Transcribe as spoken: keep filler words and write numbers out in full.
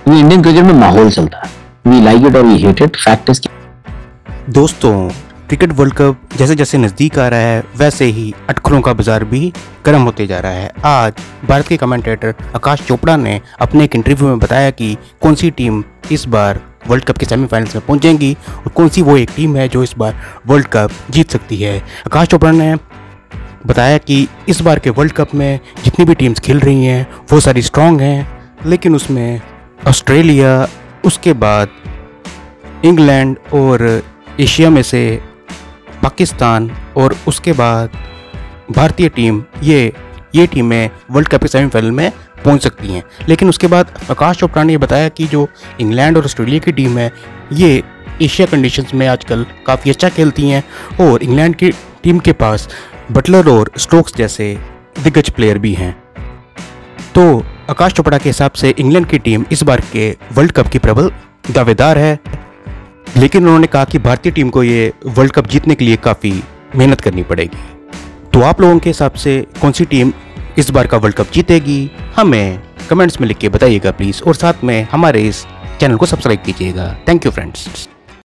ये Indian cricket में माहौल चलता है, वी लाइक इट और we hate it. Fact is दोस्तों, क्रिकेट वर्ल्ड कप जैसे जैसे नज़दीक आ रहा है वैसे ही अटकलों का बाजार भी गर्म होते जा रहा है। आज भारत के कमेंटेटर आकाश चोपड़ा ने अपने एक इंटरव्यू में बताया कि कौन सी टीम इस बार वर्ल्ड कप के सेमीफाइनल्स में पहुंचेंगी और कौन सी वो एक टीम है जो इस बार वर्ल्ड कप जीत सकती है। आकाश चोपड़ा ने बताया कि इस बार के वर्ल्ड कप में जितनी भी टीम्स खेल रही हैं वो सारी स्ट्रॉन्ग हैं, लेकिन उसमें ऑस्ट्रेलिया, उसके बाद इंग्लैंड और एशिया में से पाकिस्तान और उसके बाद भारतीय टीम, ये ये टीमें वर्ल्ड कप के सेमीफाइनल में पहुंच सकती हैं। लेकिन उसके बाद आकाश चोपड़ा ने बताया कि जो इंग्लैंड और ऑस्ट्रेलिया की टीम है ये एशिया कंडीशंस में आजकल काफ़ी अच्छा खेलती हैं और इंग्लैंड की टीम के पास बटलर और स्टोक्स जैसे दिग्गज प्लेयर भी हैं। तो आकाश चोपड़ा के हिसाब से इंग्लैंड की टीम इस बार के वर्ल्ड कप की प्रबल दावेदार है, लेकिन उन्होंने कहा कि भारतीय टीम को ये वर्ल्ड कप जीतने के लिए काफ़ी मेहनत करनी पड़ेगी। तो आप लोगों के हिसाब से कौन सी टीम इस बार का वर्ल्ड कप जीतेगी हमें कमेंट्स में लिख के बताइएगा प्लीज़, और साथ में हमारे इस चैनल को सब्सक्राइब कीजिएगा। Thank you friends.